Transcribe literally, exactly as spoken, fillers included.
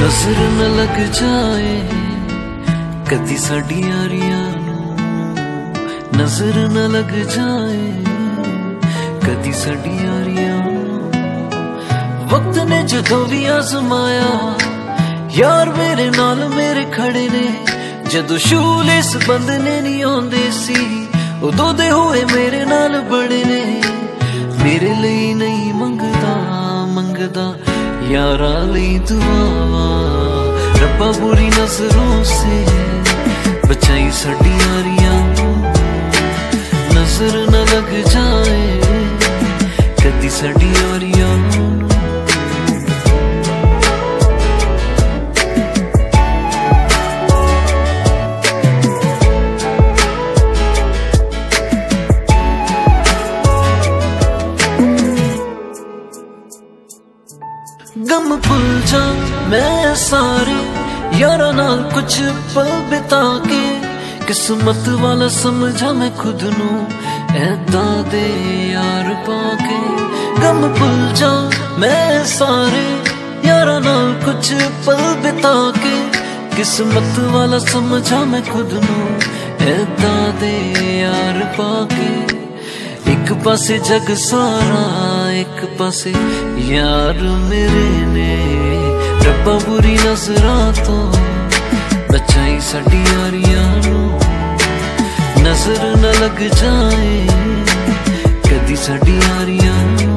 नजर न लग जाए कदी साडी यारियां नूं, नजर न लग जाए कदी साडी यारियां नूं। वक्त ने जदों भी आजमाया यार मेरे नाल मेरे खड़े ने, जदों शूलेस बंधने नहीं आउंदे सी उदों दे होए मेरे नाल बड़े ने। मेरे लिए नहीं मंगदा मंगदा यारा लई दुआवा, रब्बा बुरी नजरों से बचाई साडी यारियां नूं। नजर न लग जाए कदी साडी यारियां नूं। गम भुल जा मैं सारे यारा नाल कुछ पल बिता के, किस्मत वाला समझा मैं खुद नू ऐदा दे यार पाके। गम भुल जा मैं सारे यारा नाल कुछ पल बिता के, किस्मत वाला समझा मैं खुद नू ऐदा दे यार पाके। एक पासे जग सारा एक पासे यार मेरे ने, रब्बा बुरी नजरां तो बचाई साडी यारियां नूं। नजर न लग जाए कदी साडी यारियां नूं।